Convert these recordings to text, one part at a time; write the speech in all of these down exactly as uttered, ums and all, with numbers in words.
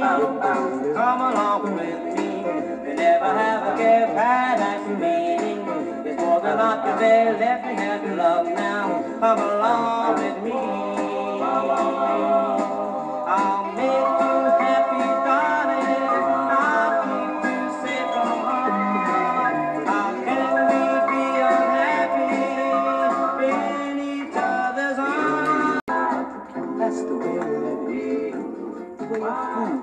Come along with me. You never have a care, paradise meaning. It's more than not to be left me here to love now. Come along with me. I'll make you happy, darling. I'll keep you safe from harm. How can we be unhappy in each other's arms? That's the way we live. The way it's food.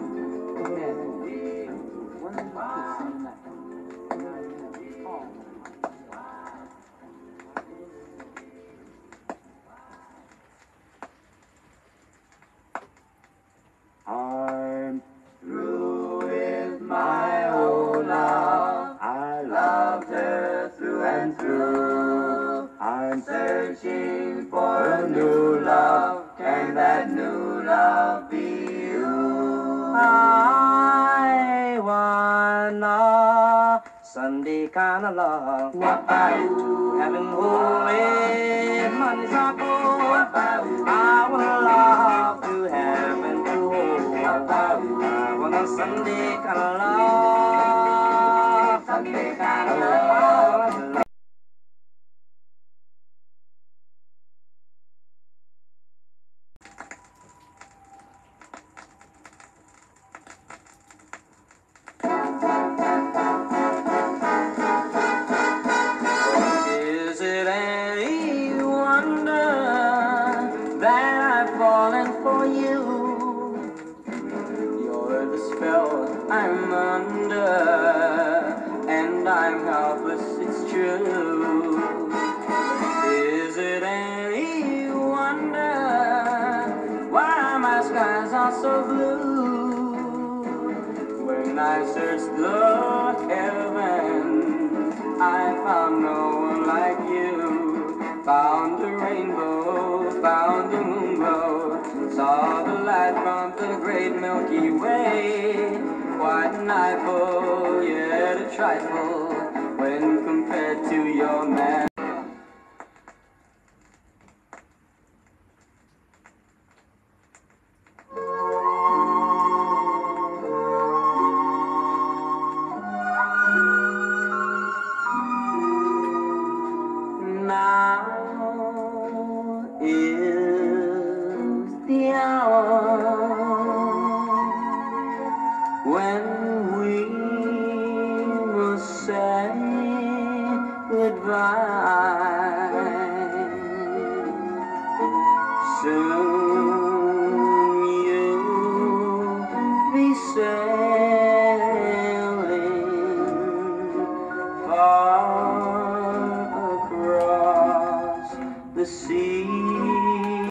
I'm through with my old love. I loved her through and through. I'm searching for a new love. Can that new love be you? I want a Sunday kind of love. Having holy money's not gold. I want a love to heaven to hold. I want a Sunday kind of love. Sunday kind of love. Is it any wonder that I've fallen for you? You're the spell I'm under, and I'm helpless, it's true. Is it any wonder why my skies are so blue? When I searched the heavens, I found no one like you. Found a rainbow, found a moon glow, saw the light from the great Milky Way. Quite an eyeful, yet a trifle, when compared to your man. Now is the hour when we must say goodbye. Soon you'll be saying